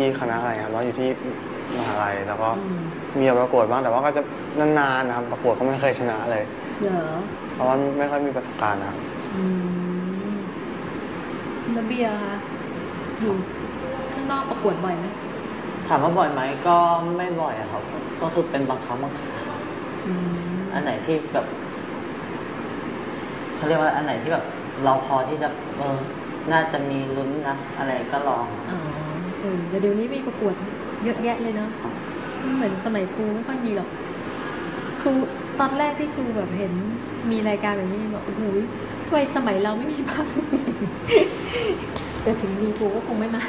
ที่คณะอะไรครับร้องอยู่ที่มหาลัยแล้วก็มีประกวดบ้างแต่ว่าก็จะนานๆนะครับประกวดก็ไม่เคยชนะเลยเหรอเพราะว่าไม่ค่อยมีประสบการณ์นะครับแล้วเบียร์คะอยู่ข้างนอกประกวดบ่อยไหมถามว่าบ่อยไหมก็ไม่บ่อยครับก็คือเป็นบางครั้งบางคราวอันไหนที่แบบเขาเรียกว่าอันไหนที่แบบเราพอที่จะน่าจะมีลุ้นนะอะไรก็ลองแต่เดี๋ยวนี้มีประกวดเยอะแยะเลยเนาะเหมือนสมัยครูไม่ค่อยมีหรอกครูตอนแรกที่ครูแบบเห็นมีรายการแบบนี้แบบโอ้โหทำไมสมัยเราไม่มีบ้างแต่ถึงมีครูก็คงไม่มา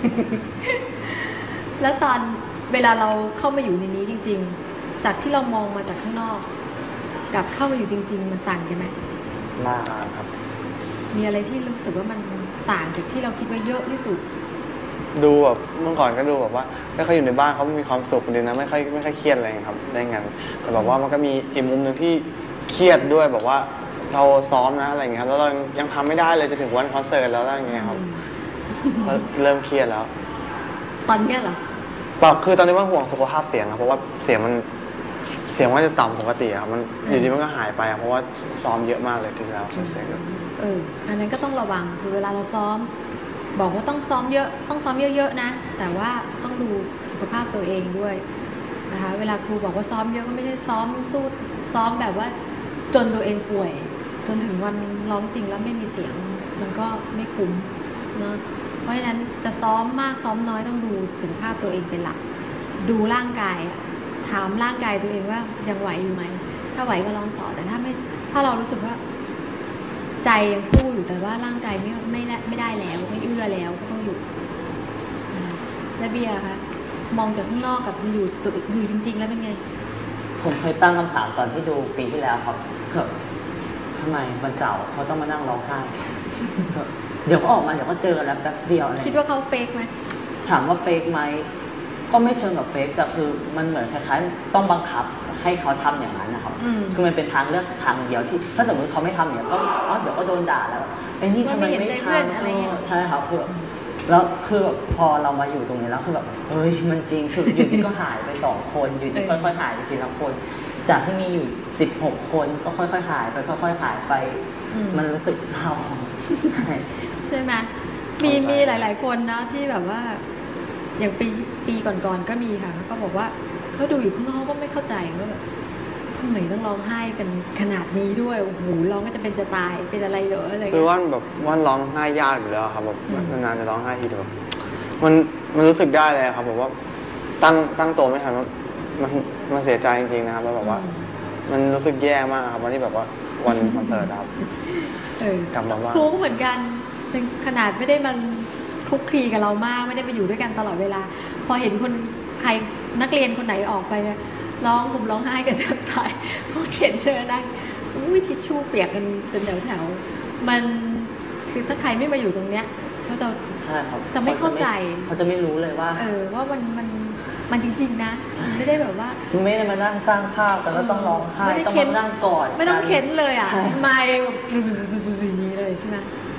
แล้วตอนเวลาเราเข้ามาอยู่ในนี้จริงๆจากที่เรามองมาจากข้างนอกกับเข้ามาอยู่จริงๆมันต่างกันไหมมากครับมีอะไรที่รู้สึกว่ามันต่างจากที่เราคิดว่าเยอะที่สุดดูแบบเมื่อก่อนก็ดูแบบว่าไม่ค่อยอยู่ในบ้านเขามีความสุขดีนะไม่ค่อยเครียดอะไรครับได้งานแต่แบบว่ามันก็มีอีกมุมหนึ่งที่เครียดด้วยแบบว่าเราซ้อมนะอะไรเงี้ยครับแล้วเรายังทำไม่ได้เลยจะถึงวันคอนเสิร์ตแล้วอะไรเงี้ยครับเริ่มเครียดแล้วตอนนี้เหรอแบบคือตอนนี้ว่าห่วงสุขภาพเสียงครับเพราะว่าเสียงมันจะต่ำปกติครับมันอยู่ดีมันก็หายไปเพราะว่าซ้อมเยอะมากเลยทีแล้วเสียงอันนั้นก็ต้องระวังคือเวลาเราซ้อมบอกว่าต้องซ้อมเยอะต้องซ้อมเยอะๆนะแต่ว่าต้องดูสุขภาพตัวเองด้วยนะคะเวลาครูบอกว่าซ้อมเยอะก็ไม่ใช่ซ้อมสู้ซ้อมแบบว่าจนตัวเองป่วยจนถึงวันร้องจริงแล้วไม่มีเสียงมันก็ไม่คุ้มเนาะเพราะฉะนั้นจะซ้อมมากซ้อมน้อยต้องดูสุขภาพตัวเองเป็นหลักดูร่างกายถามร่างกายตัวเองว่ายังไหวอยู่ไหมถ้าไหวก็ร้องต่อแต่ถ้าเรารู้สึกว่าใจยังสู้อยู่แต่ว่าร่างกายไม่ได้แล้วไม่เอื้อแล้วก็ต้องหยุดและเบียร์คะมองจากข้างนอกกับอยู่จริงๆแล้วเป็นไงผมเคยตั้งคำถามตอนที่ดูปีที่แล้วครับทำไมวันเสาร์เขาต้องมานั่งร้องไห้เดี๋ยวก็ออกมาเดี๋ยวก็เจอแล้วแป๊บเดียวอะไรคิดว่าเขาเฟกไหมถามว่าเฟกไหมก็ไม่เชิงกับเฟกแต่คือมันเหมือนคล้ายๆต้องบังคับให้เขาทำอย่างนั้นนะครับคือมันเป็นทางเลือกทางเดียวที่ถ้าสมมติเขาไม่ทำเนี่ยก็เดี๋ยวก็โดนด่าแล้วไอ้นี่ทำไมไม่ทำใช่ครับคือแล้วคือแบบพอเรามาอยู่ตรงนี้แล้วคือแบบมันจริงคืออยู่ที่ก็หายไป2 คนอยู่ที่ค่อยๆหายไปทีละคนจากที่มีอยู่16 คนก็ค่อยๆหายไปค่อยๆหายไปมันรู้สึกเศร้าใช่ไหมมีหลายๆคนนะที่แบบว่าอย่างปีก่อนๆก็มีค่ะก็บอกว่าเขาดูอยู่ข้างนอกก็ไม่เข้าใจว่าแบบทำไมต้องร้องไห้กันขนาดนี้ด้วยโอ้โหร้องก็จะเป็นจะตายเป็นอะไรเหรออะไรคือว่าร้องไห้ยากอยู่แล้วครับแบบนานๆจะร้องไห้ทีแบบมันรู้สึกได้เลยครับผมว่าตั้งตัวไม่ทันมันเสียใจจริงๆนะครับแล้วแบบว่ามันรู้สึกแย่มากครับวันที่แบบว่าวันคอนเสิร์ตครับกลับมาว่าครูก็เหมือนกันเป็นขนาดไม่ได้มันคลุกคลีกับเรามากไม่ได้ไปอยู่ด้วยกันตลอดเวลาพอเห็นคนใครนักเรียนคนไหนออกไปเนี่ยร้องไห้กันแทบตายพวกเห็นเธอนั่งทิชชู่เปียกกันเป็นแถวมันคือถ้าใครไม่มาอยู่ตรงเนี้ยเขาจะใช่ครับจะไม่เข้าใจเขาจะไม่รู้เลยว่าว่ามันจริงๆนะไม่ได้แบบว่าไม่ได้มานั่งสร้างภาพแต่ก็ต้องร้องไห้ต้องมานั่งกอดไม่ต้องเค้นเลยอ่ะไม่แบบอย่างนี้เลยใช่ไหม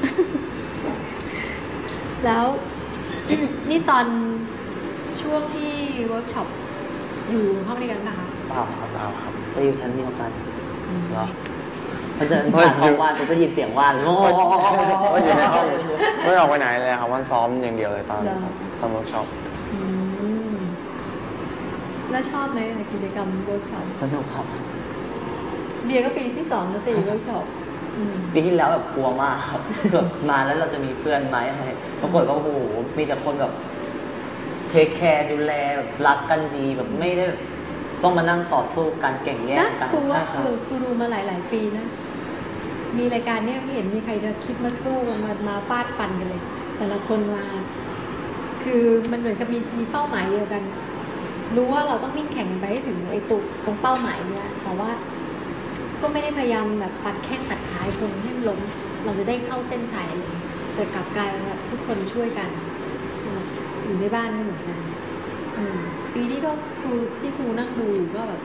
แล้วนี่ตอนช่วงที่เวิร์กช็อปอยู่ห้องเดียวกันป่ะคะเปล่าครับไปอยู่ชั้นเดียวกันเหรอพอเดินผ่านห้องว่านผมก็ยินเสียงว่านโอ้ก็อยู่ในห้องไม่ออกไปไหนเลยครับวันซ้อมอย่างเดียวเลยตอนเวิร์กช็อปแล้วชอบไหมในกิจกรรมเวิร์กช็อปสนุกครับเดียก็ปีที่2แล้ว4เวิร์กช็อปปีที่แล้วแบบกลัวมากครับแบบมาแล้วเราจะมีเพื่อนไหมอะไรปรากฏว่าโอ้โหมีแต่คนแบบเทคแคร์ดูแลแบบรักกันดีแบบไม่ได้ต้องมานั่งต่อสู้กันเก่งแย่งกันใช่ครับครูดูมาหลายปีนะมีรายการเนี้ยไม่เห็นมีใครจะคิดมาสู้มาฟาดฟันกันเลยแต่ละคนมาคือมันเหมือนกับมีเป้าหมายเดียวกันรู้ว่าเราต้องวิ่งแข่งไปให้ถึงไอ้ตุกตรงเป้าหมายเนี้ยแต่ว่าก็ไม่ได้พยายามแบบปัดแข้งตัดขาคนให้มันล้มเราจะได้เข้าเส้นชัยเลยแต่กลับกลายเป็นแบบทุกคนช่วยกันอยู่ในบ้านก็เหมือนกันปีที่ก็ครูนั่งดูก็แบบ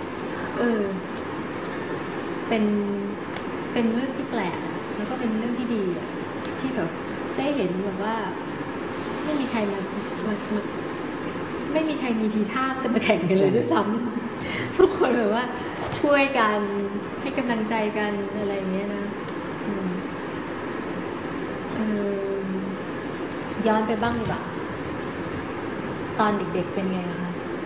เป็นเรื่องที่แปลกแล้วก็เป็นเรื่องที่ดีอ่ะที่แบบได้เห็นแบบว่าไม่มีใครมาไม่มีใครมีทีท่าจะมาแข่งกันเลยด้วยซ้ำทุกคนแบบว่าช่วยกันให้กำลังใจกันอะไรอย่างเงี้ยนะย้อนไปบ้างดีกว่าตอนเด็กๆเป็นไงคะ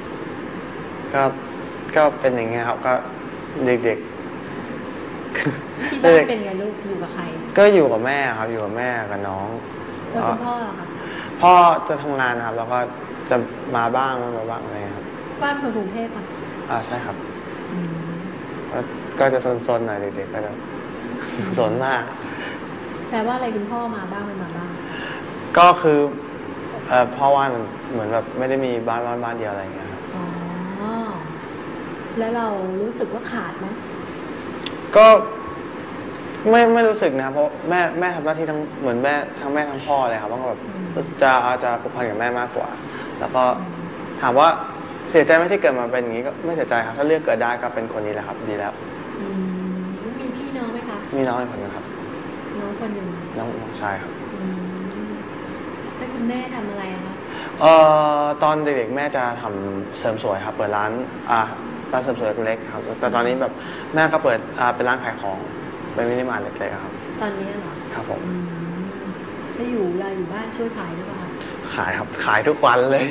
ก็เป็นอย่างเงี้ยครับก็เด็กๆที่บ้านเป็นไงลูกอยู่กับใครก็อยู่กับแม่ครับอยู่กับแม่กับน้องแล้วคุณพ่อเหรอคะพ่อจะทำงานนะครับแล้วก็จะมาบ้างไม่มาบ้างอะไรครับบ้านเพื่อกรุงเทพอ่ะใช่ครับก็จะซนๆหน่อยเด็กๆก็จะสนมากแปลว่าอะไรคุณพ่อมาบ้างไม่มาบ้างก็คือพ่อว่าเหมือนแบบไม่ได้มีบ้านเดียวอะไรอย่างเงี้ยครับอ๋อแล้วเรารู้สึกว่าขาดไหมก็ไม่รู้สึกนะเพราะแม่ทำหน้าที่ทั้งเหมือนแม่ทั้งแม่ทั้งพ่อเลยครับว่าแบบจะผูกพันกับแม่มากกว่าแล้วก็ถามว่าเสียใจไหมที่เกิดมาเป็นอย่างนี้ก็ไม่เสียใจครับถ้าเลือกเกิดได้ก็เป็นคนนี้แหละครับดีแล้วมีพี่น้องไหมคะมีน้องอีกคนนึงครับน้องคนหนึ่งน้องชายครับแล้วคุณแม่ทำอะไรคะตอนเด็กๆแม่จะทำเสริมสวยครับเปิดร้านเสริมสวยเล็กๆครับแต่ตอนนี้แบบแม่ก็เปิดเป็นร้านขายของเป็นมินิมาร์ทเล็กๆครับตอนนี้เหรอครับผมถ้าอยู่บ้านช่วยขายหรือเปล่าขายครับขายทุกวันเลย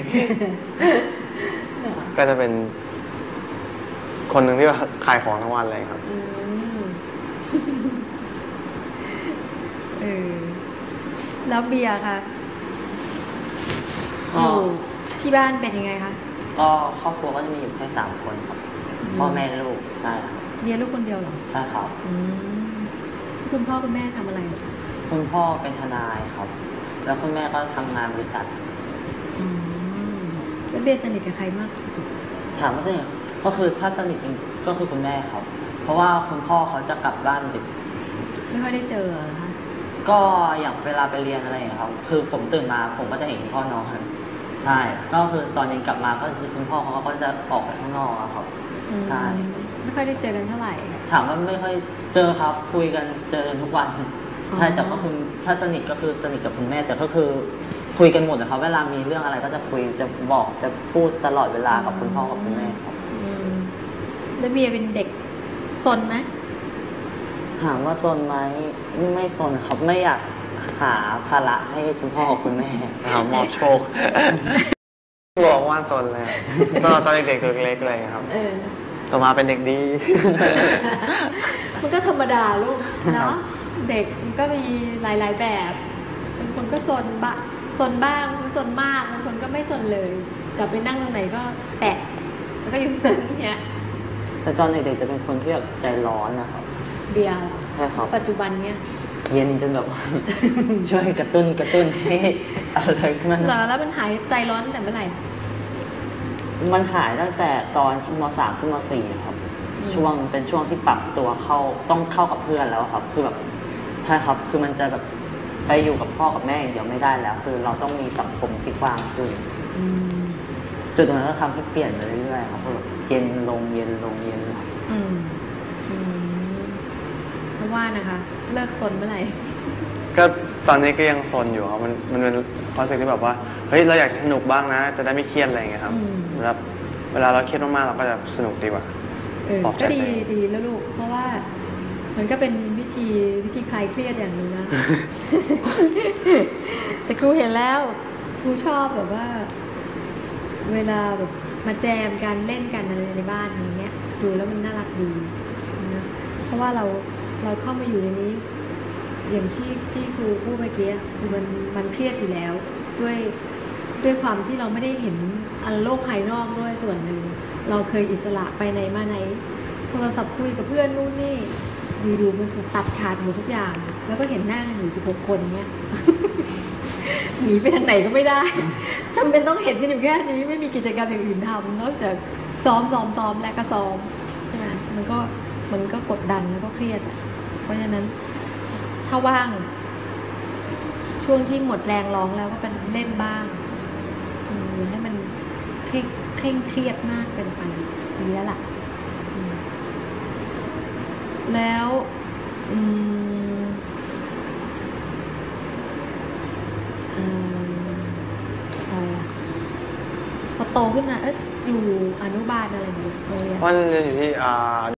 ก็จะเป็นคนหนึ่งที่ขายของทั้งวันเลยครับแล้วเบียร์คะอยู่ที่บ้านเป็นยังไงคะก็ครอบครัวก็จะมีอยู่แค่3 คนครับพ่อแม่ลูกใช่ครับเบียร์ลูกคนเดียวเหรอใช่ครับคุณพ่อคุณแม่ทำอะไรคุณพ่อเป็นทนายครับแล้วคุณแม่ก็ทำงานบริษัทแล้วเบียร์สนิทกับใครมากที่สุดถามว่าสนิทก็คือถ้าสนิทจริงก็คือคุณแม่ครับเพราะว่าคุณพ่อเขาจะกลับบ้านดึกไม่ค่อยได้เจอเหรอคะก็อย่างเวลาไปเรียนอะไรอย่างเงี้ยครับคือผมตื่นมาผมก็จะเห็นคุณพ่อนอนใช่ก็คือตอนเย็นกลับมาก็คือคุณพ่อเขาก็จะออกไปข้างนอกครับใช่ไม่ค่อยได้เจอกันเท่าไหร่ถามว่าไม่ค่อยเจอครับคุยกันเจอทุกวันใช่แต่ก็คือถ้าสนิทก็คือสนิทกับคุณแม่แต่ก็คือคุยกันหมดนะครับเวลามีเรื่องอะไรก็จะคุยจะบอกจะพูดตลอดเวลากับคุณพ่อกับคุณแม่ครับแล้วเบียร์เป็นเด็กซนไหมถามว่าซนไหมไม่ซนครับไม่อยากหาภาระให้คุณพ่อกับคุณแม่มอบโชคบอกว่าซนเลยตอนเด็กๆตัวเล็กเลยครับต่อมาเป็นเด็กดีมันก็ธรรมดาลูกเนาะเด็กมันก็มีหลายๆแบบบางคนก็ซนบ้างบางคนซนมากบางคนก็ไม่ซนเลยจับไปนั่งตรงไหนก็แตะแล้วก็อยู่นั่นเนี้ยแต่ตอนเด็กๆจะเป็นคนที่แบบใจร้อนนะครับเบียร์ใช่ครับปัจจุบันเนี้ยเย็นจนแบบช่วยกระตุ้นให้อะไรมันแล้วมันหายใจร้อนตั้งแต่เมื่อไหร่มันหายตั้งแต่ตอนม.3 ขึ้นม.4 ครับเป็นช่วงที่ปรับตัวต้องเข้ากับเพื่อนแล้วครับคือแบบใช่ครับคือมันจะแบบไปอยู่กับพ่อกับแม่อย่างเดียวไม่ได้แล้วคือเราต้องมีสังคมที่กว้างขึ้นจุดตรงนั้นก็ทำให้เปลี่ยนไปเรื่อยๆครับแบบเย็นลงเพราะว่านะคะเลิกซนเมื่อไหร่ก็ตอนนี้ก็ยังซนอยู่ครับมันเป็นคอนเซ็ปต์ที่แบบว่าเฮ้ยเราอยากสนุกบ้างนะจะได้ไม่เครียดอะไรอย่างเงี้ยครับแล้วเวลาเราเครียดมากๆเราก็จะสนุกดีกว่าก็ดีแล้วลูกเพราะว่ามันก็เป็นวิธีคลายเครียดอย่างนึงนะ แต่ครูเห็นแล้วครูชอบแบบว่าเวลาแบบมาแจมกันเล่นกันอะไรในบ้านอย่างเงี้ยดูแล้วมันน่ารักดีนะเพราะว่าเราเข้ามาอยู่ในนี้อย่างที่ครูพูดเมื่อกี้คือมันเครียดอยู่แล้วด้วยความที่เราไม่ได้เห็นโลกภายนอกด้วยส่วนหนึ่งเราเคยอิสระไปไหนมาไหนโทรศัพท์คุยกับเพื่อนนู่นนี่อยู่มันถูกตัดขาดหมดทุกอย่างแล้วก็เห็นหน้ากันอยู่16 คนเนี้ยหนีไปทางไหนก็ไม่ได้จำเป็นต้องเห็นกันอยู่แค่นี้ไม่มีกิจกรรมอย่างอื่นทำนอกจากซ้อมและก็ซ้อมใช่ไหมมันก็กดดันแล้วก็เครียดอ่ะเพราะฉะนั้นถ้าว่างช่วงที่หมดแรงร้องแล้วก็เป็นเล่นบ้างอย่าให้มันเคร่งเครียดมากเกินไปดีแล้วล่ะแล้วอะไรพอโตขึ้นมาอยู่อนุบาลอะไรอย่างเงี้ยโรงเรียนเพราะเรียนอยู่ที่